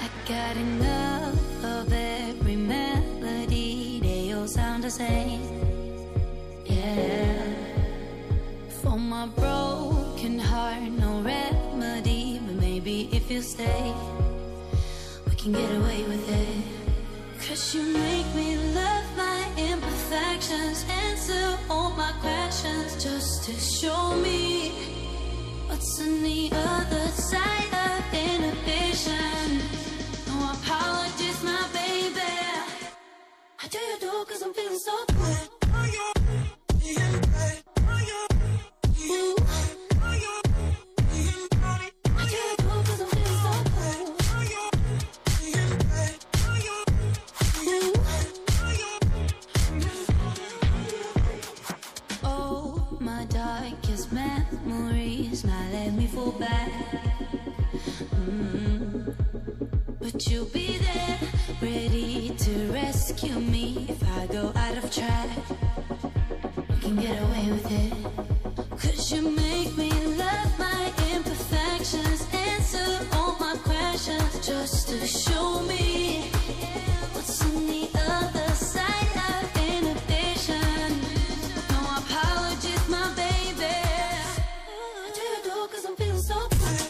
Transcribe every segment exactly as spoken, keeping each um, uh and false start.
got enough of every melody, they all sound the same. Yeah, for my broken heart, no remedy, but maybe if you stay, we can get away with it. Cause you make me love my imperfections, answer all my questions, just to show me what's on the other side of inhibition. No apologies, my baby. I do you do cause I'm feeling so good. Darkest memories now let me fall back. mm. But you'll be there, ready to rescue me if I go out of track. You can get away with it. Cause you make me love my imperfections, answer all my questions, just to show me what's on the other side of inhibition. No apologies, my baby. I do you do cause I'm feeling so good.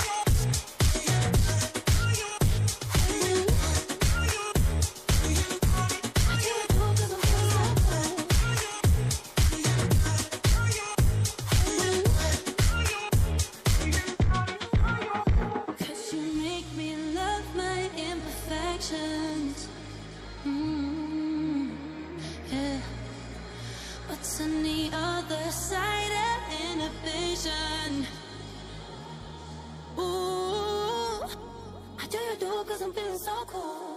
Mm, yeah. What's on the other side of inhibition? Ooh, I do you do cause I'm feeling so cool.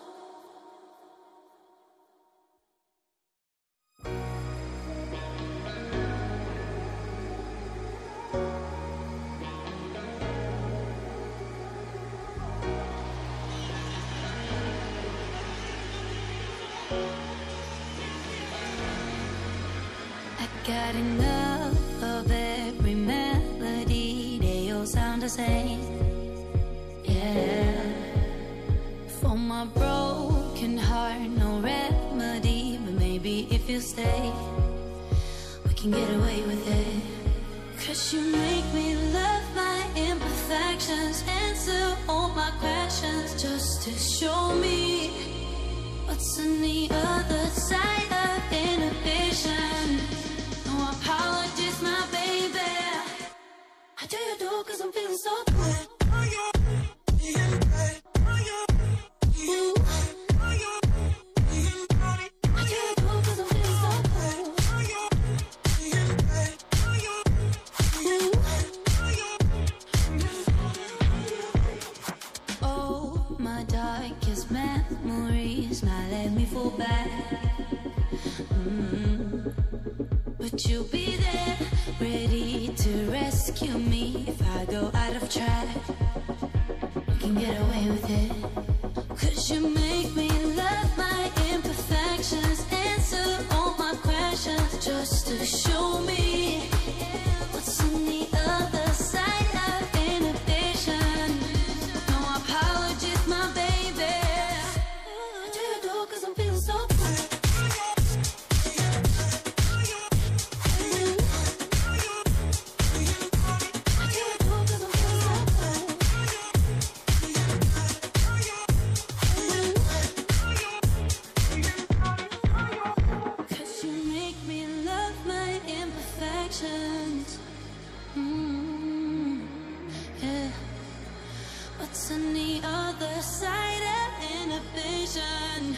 Got enough of every melody, they all sound the same. Yeah, for my broken heart, no remedy, but maybe if you stay, we can get away with it. Cause you make me love my imperfections, answer all my questions, just to show me what's on the other side of inhibition. No apologies, my baby. I do you do cause I'm feeling so good. Ooh. I do you do cause I'm feeling so good. Ooh. Oh, my darkest memories now let me fall back. mm. But you'll be there, ready to rescue me if I go out of track. You can get away with it. Cause you make me love my imperfections, answer all my questions, just to show me what's on the other side of inhibition. No apologies, my baby. I do you do cause I'm feeling so good. Mm, yeah. What's on the other side of inhibition?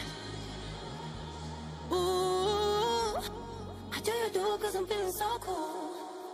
Ooh, I do you do cause I'm feeling so cool.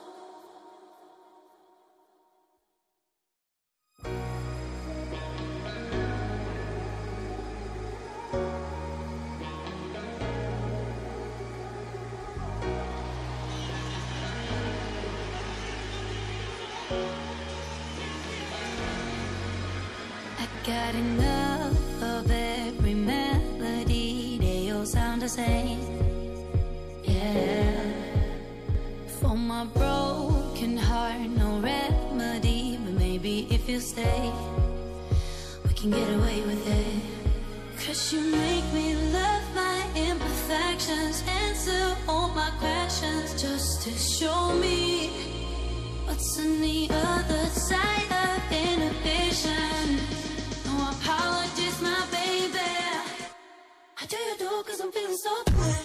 Got enough of every melody, they all sound the same. Yeah, for my broken heart, no remedy, but maybe if you stay, we can get away with it. Cause you make me love my imperfections, answer all my questions, just to show me what's on the other side of inhibition. No apologies, my baby. I do you do cause I'm feeling so good.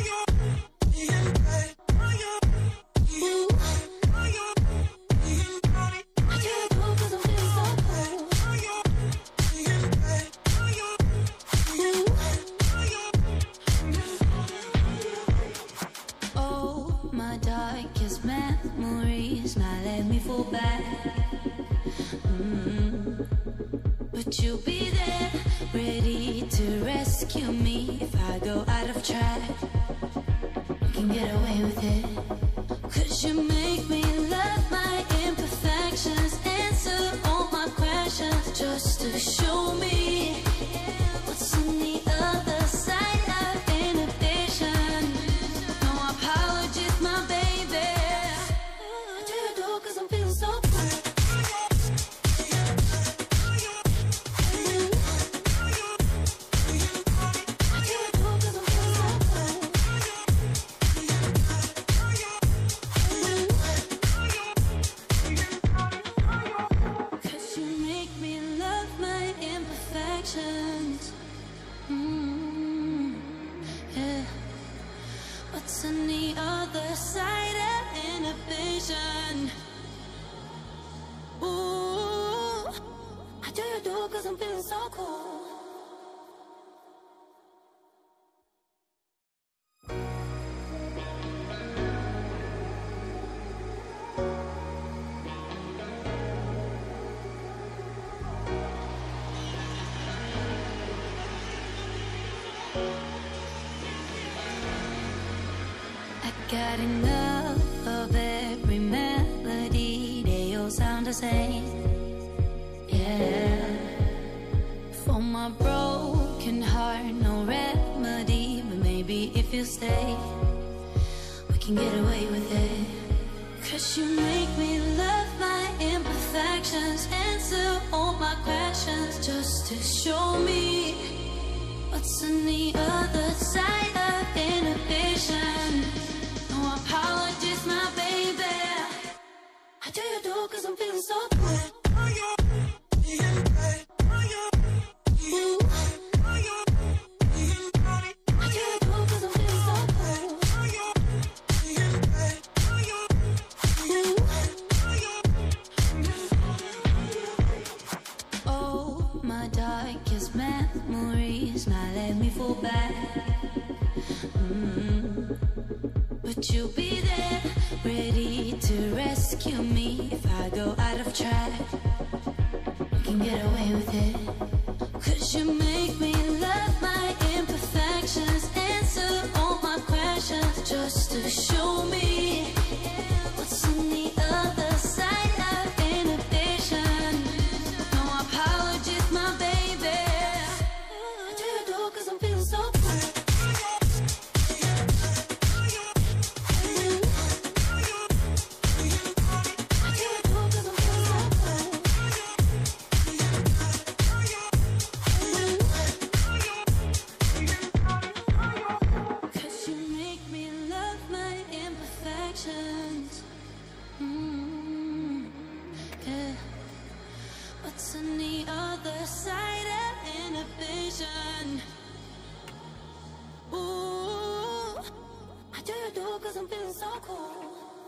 Ooh. Memories now let me fall back. mm. But you'll be there, ready to rescue me if I go out of track. You can get away with it. Cause you make me love my imperfections, answer all my questions, just to show me what's on the other side of inhibition. No apologies, my baby. Mm, yeah. What's on the other side of inhibition? Ooh, I do you do cause I'm feeling so cool. Got enough of every melody, they all sound the same. Yeah, for my broken heart, no remedy. But maybe if you stay, we can get away with it. Cause you make me love my imperfections, answer all my questions, just to show me what's on the other side of inhibition. No apologies, my baby. I do you do cause I'm feeling so good. Ooh. I do you do cause I'm feeling so good. Ooh. Oh, my darkest memories now let me fall back. mm. But you'll be there, ready to rescue me if I go out of track. You can get away with it. Cause you make me love my imperfections, answer all my questions, just to show me what's on the other side of inhibition. No apologies, my baby. I do you do cause I'm feeling so good. Mm, yeah. What's on the other side of inhibition? Ooh, I do you do cause I'm feeling so cool.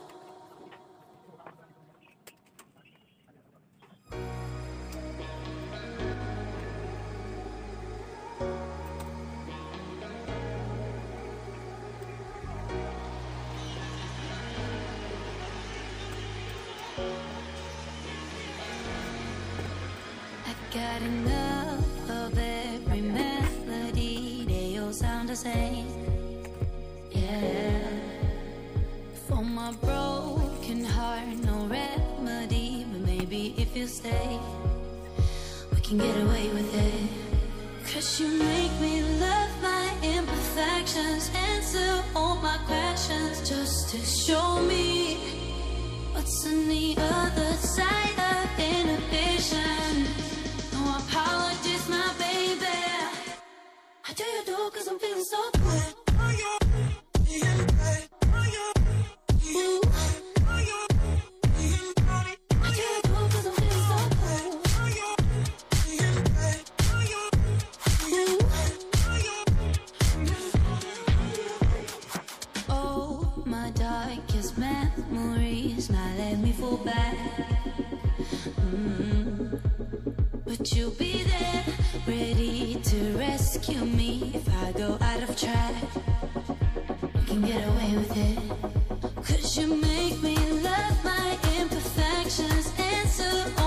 Got enough of every melody, they all sound the same. Yeah, for my broken heart, no remedy. But maybe if you stay, we can get away with it. Cause you make me love my imperfections, answer all my questions, just to show me what's on the other side of inhibition. No apology. feeling so good. Memories might let me fall back, mm-hmm. But you'll be there, ready to rescue me if I go out of track. You can get away with it, 'cause you make me love my imperfections and so